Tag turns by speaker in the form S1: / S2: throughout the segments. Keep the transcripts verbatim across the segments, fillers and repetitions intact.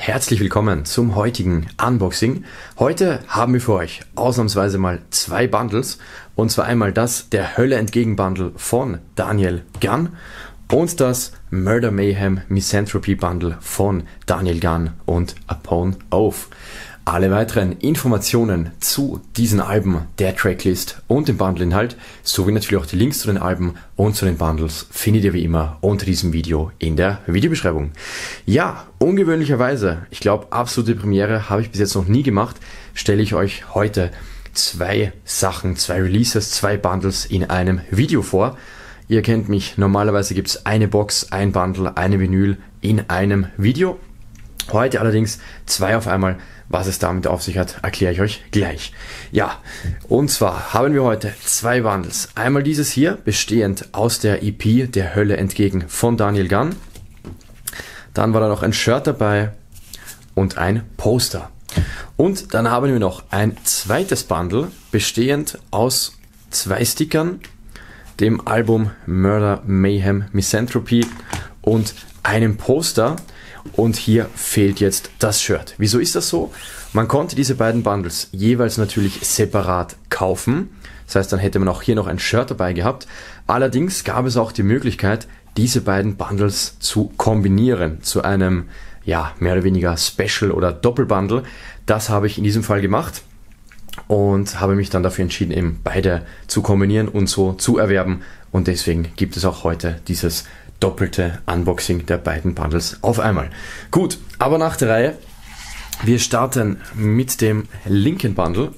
S1: herzlich willkommen zum heutigen Unboxing. Heute haben wir für euch ausnahmsweise mal zwei Bundles, und zwar einmal das der Hölle entgegen Bundle von Daniel Gunn und das Murder Mayhem Misanthropy Bundle von Daniel Gunn und Upon Oath. Alle weiteren Informationen zu diesen Alben, der Tracklist und dem Bundleinhalt, sowie natürlich auch die Links zu den Alben und zu den Bundles findet ihr wie immer unter diesem Video in der Videobeschreibung. Ja, ungewöhnlicherweise, ich glaube absolute Premiere, habe ich bis jetzt noch nie gemacht, stelle ich euch heute zwei Sachen, zwei Releases, zwei Bundles in einem Video vor. Ihr kennt mich, normalerweise gibt es eine Box, ein Bundle, eine Vinyl in einem Video. Heute allerdings zwei auf einmal. Was es damit auf sich hat, erkläre ich euch gleich. Ja, und zwar haben wir heute zwei Bundles. Einmal dieses hier, bestehend aus der E P Der Hölle entgegen von Daniel Gunn. Dann war da noch ein Shirt dabei und ein Poster. Und dann haben wir noch ein zweites Bundle, bestehend aus zwei Stickern, dem Album Murder Mayhem Misanthropy und einem Poster. Und hier fehlt jetzt das Shirt. Wieso ist das so? Man konnte diese beiden Bundles jeweils natürlich separat kaufen. Das heißt, dann hätte man auch hier noch ein Shirt dabei gehabt. Allerdings gab es auch die Möglichkeit, diese beiden Bundles zu kombinieren zu einem, ja, mehr oder weniger Special oder Doppelbundle. Das habe ich in diesem Fall gemacht und habe mich dann dafür entschieden, eben beide zu kombinieren und so zu erwerben. Und deswegen gibt es auch heute dieses doppelte Unboxing der beiden Bundles auf einmal. Gut, aber nach der Reihe. Wir starten mit dem linken Bundle.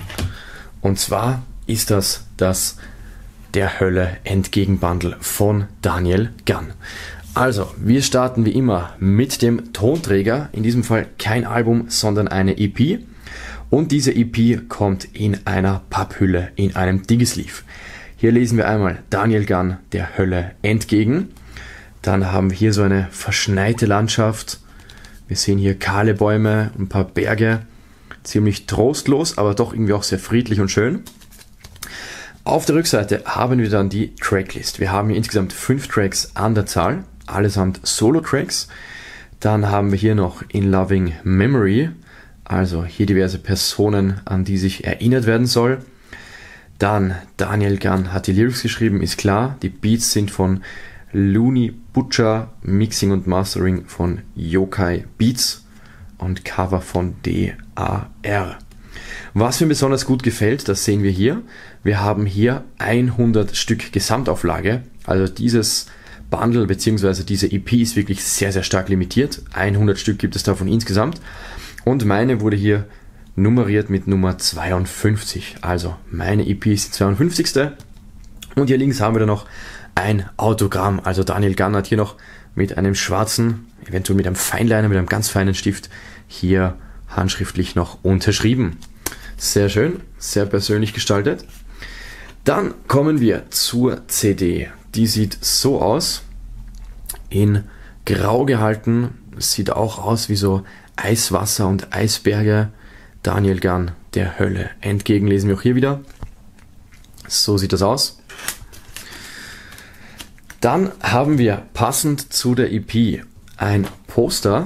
S1: Und zwar ist das das der Hölle entgegen Bundle von Daniel Gunn. Also, wir starten wie immer mit dem Tonträger. In diesem Fall kein Album, sondern eine E P. Und diese E P kommt in einer Papphülle, in einem Digisleeve. Hier lesen wir einmal Daniel Gunn der Hölle entgegen. Dann haben wir hier so eine verschneite Landschaft. Wir sehen hier kahle Bäume, ein paar Berge. Ziemlich trostlos, aber doch irgendwie auch sehr friedlich und schön. Auf der Rückseite haben wir dann die Tracklist. Wir haben hier insgesamt fünf Tracks an der Zahl, allesamt Solo-Tracks. Dann haben wir hier noch In Loving Memory, also hier diverse Personen, an die sich erinnert werden soll. Dann Daniel Gunn hat die Lyrics geschrieben, ist klar. Die Beats sind von Looney Butcher, Mixing und Mastering von Yokai Beats und Cover von D A R. Was mir besonders gut gefällt, das sehen wir hier. Wir haben hier hundert Stück Gesamtauflage. Also dieses Bundle bzw. diese E P ist wirklich sehr, sehr stark limitiert. hundert Stück gibt es davon insgesamt. Und meine wurde hier nummeriert mit Nummer zweiundfünfzig. Also meine E P ist die zweiundfünfzigste. Und hier links haben wir dann noch ein Autogramm. Also Daniel Gunn hat hier noch mit einem schwarzen, eventuell mit einem Feinliner, mit einem ganz feinen Stift hier handschriftlich noch unterschrieben. Sehr schön, sehr persönlich gestaltet. Dann kommen wir zur C D. Die sieht so aus, in grau gehalten. Sieht auch aus wie so Eiswasser und Eisberge. Daniel Gunn der Hölle entgegen lesen wir auch hier wieder. So sieht das aus. Dann haben wir passend zu der E P ein Poster.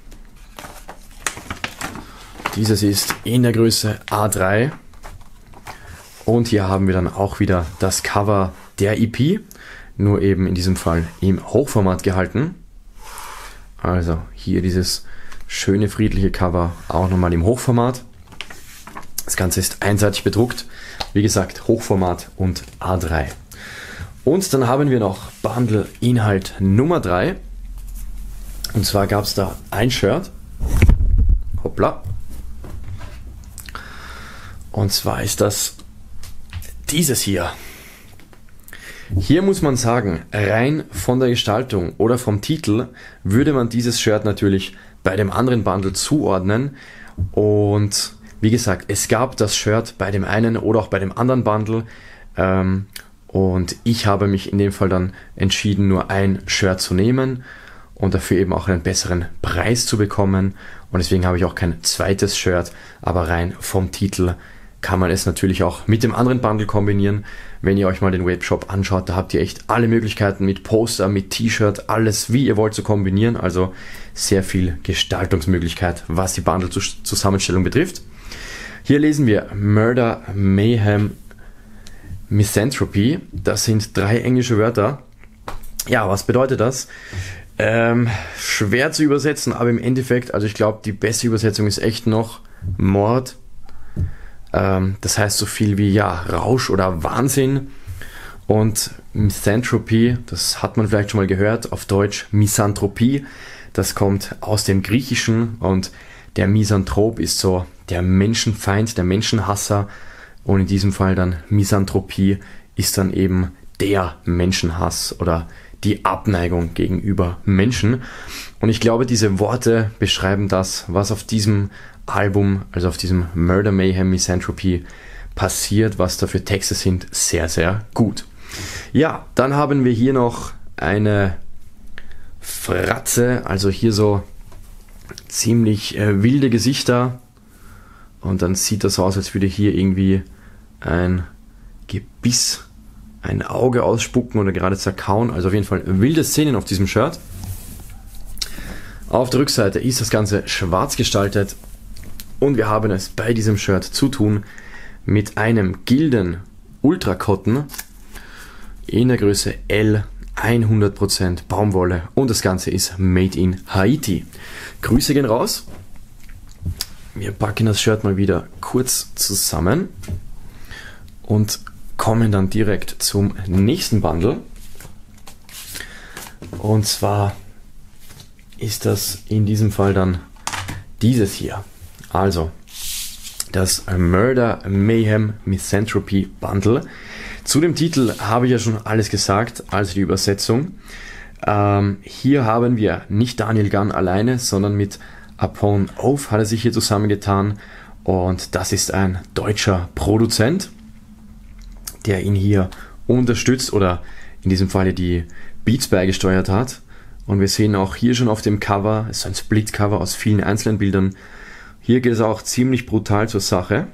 S1: Dieses ist in der Größe A drei. Und hier haben wir dann auch wieder das Cover der E P, nur eben in diesem Fall im Hochformat gehalten. Also hier dieses schöne friedliche Cover auch nochmal im Hochformat. Das Ganze ist einseitig bedruckt. Wie gesagt, Hochformat und A drei. Und dann haben wir noch Bundle-Inhalt Nummer drei. Und zwar gab es da ein Shirt. Hoppla. Und zwar ist das dieses hier. Hier muss man sagen, rein von der Gestaltung oder vom Titel würde man dieses Shirt natürlich bei dem anderen Bundle zuordnen. Und wie gesagt, es gab das Shirt bei dem einen oder auch bei dem anderen Bundle. Ähm, Und ich habe mich in dem Fall dann entschieden, nur ein Shirt zu nehmen und dafür eben auch einen besseren Preis zu bekommen. Und deswegen habe ich auch kein zweites Shirt, aber rein vom Titel kann man es natürlich auch mit dem anderen Bundle kombinieren. Wenn ihr euch mal den Webshop anschaut, da habt ihr echt alle Möglichkeiten mit Poster, mit T-Shirt, alles wie ihr wollt zu kombinieren. Also sehr viel Gestaltungsmöglichkeit, was die Bundle-Zusammenstellung betrifft. Hier lesen wir Murder, Mayhem, Misanthropy. Das sind drei englische Wörter. Ja, was bedeutet das? Ähm, schwer zu übersetzen, aber im Endeffekt, also ich glaube, die beste Übersetzung ist echt noch Mord. Ähm, das heißt so viel wie ja Rausch oder Wahnsinn. Und Misanthropy, das hat man vielleicht schon mal gehört, auf Deutsch Misanthropie. Das kommt aus dem Griechischen und der Misanthrop ist so der Menschenfeind, der Menschenhasser. Und in diesem Fall dann Misanthropie ist dann eben der Menschenhass oder die Abneigung gegenüber Menschen. Und ich glaube, diese Worte beschreiben das, was auf diesem Album, also auf diesem Murder, Mayhem, Misanthropy passiert, was da für Texte sind, sehr, sehr gut. Ja, dann haben wir hier noch eine Fratze, also hier so ziemlich äh, wilde Gesichter. Und dann sieht das aus, als würde hier irgendwie ein Gebiss ein Auge ausspucken oder gerade zerkauen. Also auf jeden Fall wilde Szenen auf diesem Shirt. Auf der Rückseite ist das Ganze schwarz gestaltet und wir haben es bei diesem Shirt zu tun mit einem Gildan Ultra Cotton in der Größe L, hundert Prozent Baumwolle und das Ganze ist made in Haiti. Grüße gehen raus. Wir packen das Shirt mal wieder kurz zusammen und kommen dann direkt zum nächsten Bundle. Und zwar ist das in diesem Fall dann dieses hier. Also das Murder, Mayhem, Misanthropy Bundle. Zu dem Titel habe ich ja schon alles gesagt, also die Übersetzung. Ähm, hier haben wir nicht Daniel Gunn alleine, sondern mit Upon Oath hat er sich hier zusammengetan. Und das ist ein deutscher Produzent, der ihn hier unterstützt oder in diesem Falle die Beats beigesteuert hat. Und wir sehen auch hier schon auf dem Cover, es ist ein Split-Cover aus vielen einzelnen Bildern. Hier geht es auch ziemlich brutal zur Sache.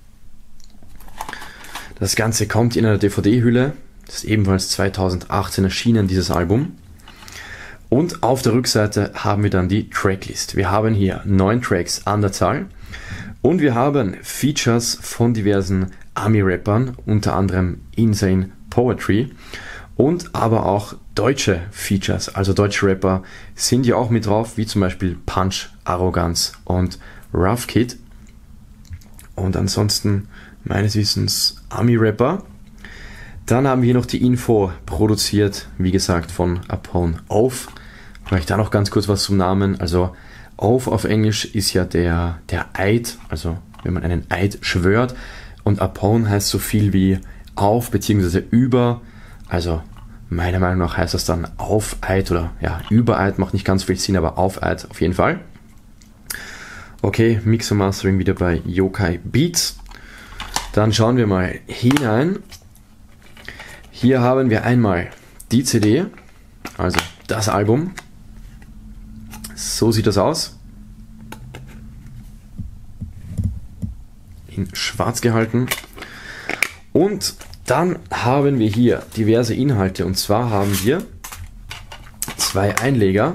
S1: Das Ganze kommt in einer D V D-Hülle. Das ist ebenfalls zweitausendachtzehn erschienen, dieses Album. Und auf der Rückseite haben wir dann die Tracklist. Wir haben hier neun Tracks an der Zahl. Und wir haben Features von diversen Ami-Rappern, unter anderem Insane Poetry und aber auch deutsche Features, also deutsche Rapper sind hier auch mit drauf, wie zum Beispiel Punch, Arroganz und Rough Kid. Und ansonsten meines Wissens Ami-Rapper. Dann haben wir hier noch die Info produziert, wie gesagt, von Upon Oath. Vielleicht da noch ganz kurz was zum Namen. Also Oath auf Englisch ist ja der, der Eid, also wenn man einen Eid schwört. Und Upon heißt so viel wie auf bzw. über. Also meiner Meinung nach heißt das dann Auf-Eid oder ja, Über-Eid, macht nicht ganz viel Sinn, aber Auf-Eid auf jeden Fall. Okay, Mix und Mastering wieder bei Yokai Beats. Dann schauen wir mal hinein. Hier haben wir einmal die C D, also das Album. So sieht das aus. In schwarz gehalten. Und dann haben wir hier diverse Inhalte. Und zwar haben wir zwei Einleger.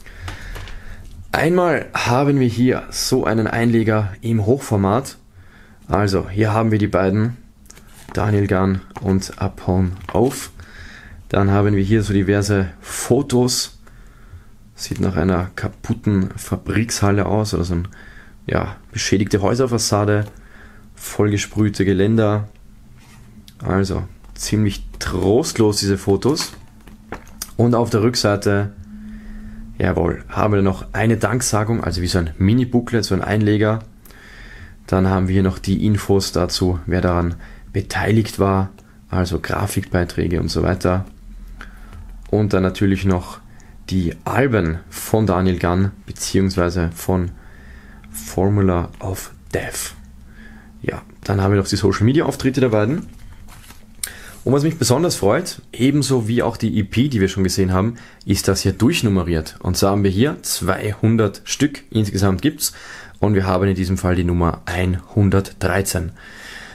S1: Einmal haben wir hier so einen Einleger im Hochformat. Also hier haben wir die beiden, Daniel Gunn und Upon Oath. Dann haben wir hier so diverse Fotos. Sieht nach einer kaputten Fabrikshalle aus oder so ein, ja, beschädigte Häuserfassade, vollgesprühte Geländer. Also ziemlich trostlos diese Fotos. Und auf der Rückseite, jawohl, haben wir noch eine Danksagung, also wie so ein Mini-Booklet, so ein Einleger. Dann haben wir hier noch die Infos dazu, wer daran beteiligt war, also Grafikbeiträge und so weiter. Und dann natürlich noch die Alben von Daniel Gunn beziehungsweise von Formula of Death. Ja, dann haben wir noch die Social Media Auftritte der beiden. Und was mich besonders freut, ebenso wie auch die E P, die wir schon gesehen haben, ist das hier durchnummeriert. Und so haben wir hier zweihundert Stück insgesamt gibt's und wir haben in diesem Fall die Nummer hundertdreizehn.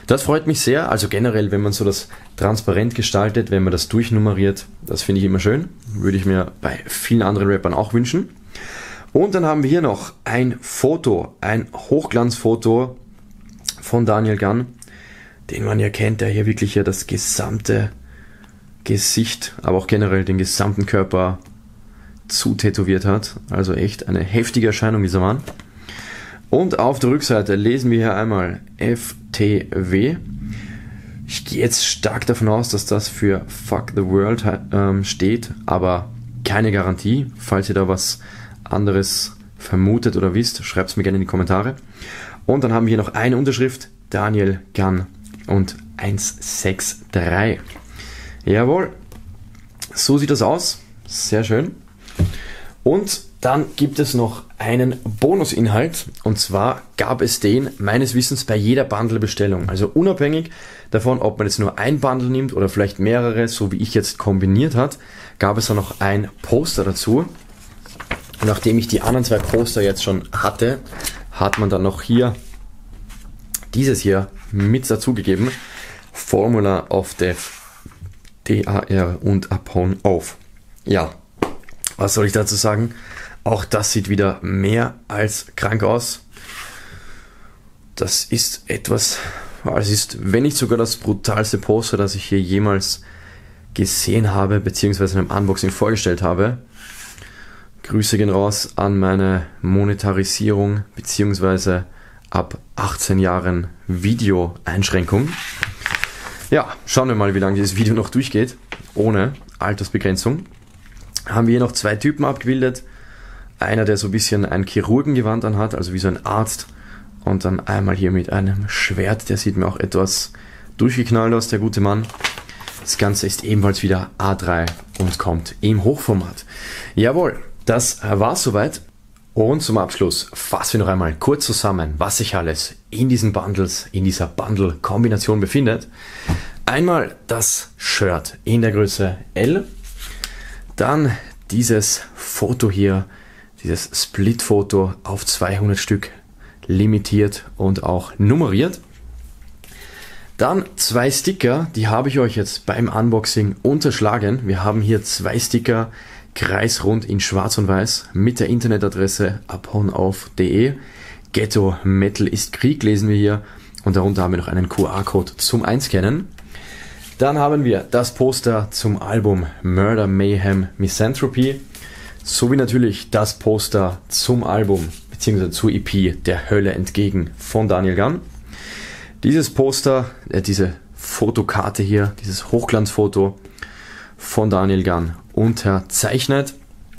S1: Das freut mich sehr. Also generell, wenn man so das transparent gestaltet, wenn man das durchnummeriert, das finde ich immer schön. Würde ich mir bei vielen anderen Rappern auch wünschen. Und dann haben wir hier noch ein Foto, ein Hochglanzfoto von Daniel Gunn, den man ja kennt, der hier wirklich ja das gesamte Gesicht, aber auch generell den gesamten Körper zutätowiert hat. Also echt eine heftige Erscheinung, dieser Mann. Und auf der Rückseite lesen wir hier einmal F T W. Ich gehe jetzt stark davon aus, dass das für Fuck the World ähm, steht, aber keine Garantie. Falls ihr da was anderes vermutet oder wisst, schreibt es mir gerne in die Kommentare. Und dann haben wir hier noch eine Unterschrift, Daniel Gunn und eins sechs drei. Jawohl, so sieht das aus. Sehr schön. Und dann gibt es noch einen Bonusinhalt, und zwar gab es den meines Wissens bei jeder Bundle-Bestellung. Also unabhängig davon, ob man jetzt nur ein Bundle nimmt oder vielleicht mehrere, so wie ich jetzt kombiniert hat, gab es dann noch ein Poster dazu. Und nachdem ich die anderen zwei Poster jetzt schon hatte, hat man dann noch hier dieses hier mit dazugegeben. Formula of Death, D A R und Upon Oath. Ja, was soll ich dazu sagen? Auch das sieht wieder mehr als krank aus. Das ist etwas, es ist, wenn nicht sogar das brutalste Poster, das ich hier jemals gesehen habe, beziehungsweise in einem Unboxing vorgestellt habe. Grüße gehen raus an meine Monetarisierung, beziehungsweise ab achtzehn Jahren Video-Einschränkung. Ja, schauen wir mal, wie lange dieses Video noch durchgeht, ohne Altersbegrenzung. Haben wir hier noch zwei Typen abgebildet. Einer, der so ein bisschen ein Chirurgengewand anhat, also wie so ein Arzt. Und dann einmal hier mit einem Schwert, der sieht mir auch etwas durchgeknallt aus, der gute Mann. Das Ganze ist ebenfalls wieder A drei und kommt im Hochformat. Jawohl, das war's soweit. Und zum Abschluss fassen wir noch einmal kurz zusammen, was sich alles in diesen Bundles, in dieser Bundle-Kombination befindet. Einmal das Shirt in der Größe L. Dann dieses Foto hier, dieses Split-Foto auf zweihundert Stück, limitiert und auch nummeriert. Dann zwei Sticker, die habe ich euch jetzt beim Unboxing unterschlagen. Wir haben hier zwei Sticker, kreisrund in schwarz und weiß, mit der Internetadresse uponoath punkt de. Ghetto Metal ist Krieg lesen wir hier und darunter haben wir noch einen Q R-Code zum Einscannen. Dann haben wir das Poster zum Album Murder, Mayhem, Misanthropy, sowie natürlich das Poster zum Album bzw. zur E P Der Hölle entgegen von Daniel Gunn. Dieses Poster, äh, diese Fotokarte hier, dieses Hochglanzfoto von Daniel Gunn unterzeichnet.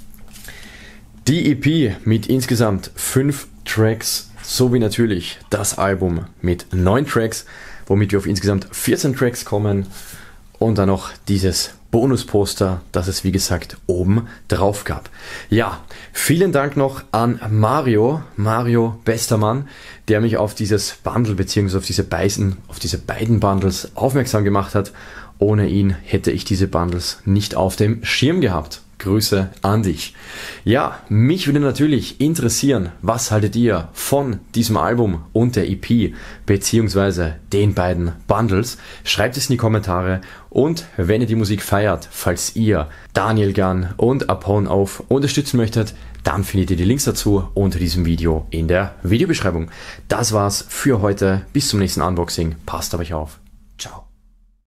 S1: Die E P mit insgesamt fünf Tracks, sowie natürlich das Album mit neun Tracks, womit wir auf insgesamt vierzehn Tracks kommen, und dann noch dieses Bonusposter, das es wie gesagt oben drauf gab. Ja, vielen Dank noch an Mario, Mario bester Mann, der mich auf dieses Bundle bzw. auf diese beiden, auf diese beiden Bundles aufmerksam gemacht hat. Ohne ihn hätte ich diese Bundles nicht auf dem Schirm gehabt. Grüße an dich. Ja, mich würde natürlich interessieren, was haltet ihr von diesem Album und der E P beziehungsweise den beiden Bundles? Schreibt es in die Kommentare, und wenn ihr die Musik feiert, falls ihr Daniel Gunn und Upon Oath unterstützen möchtet, dann findet ihr die Links dazu unter diesem Video in der Videobeschreibung. Das war's für heute. Bis zum nächsten Unboxing. Passt auf euch auf. Ciao.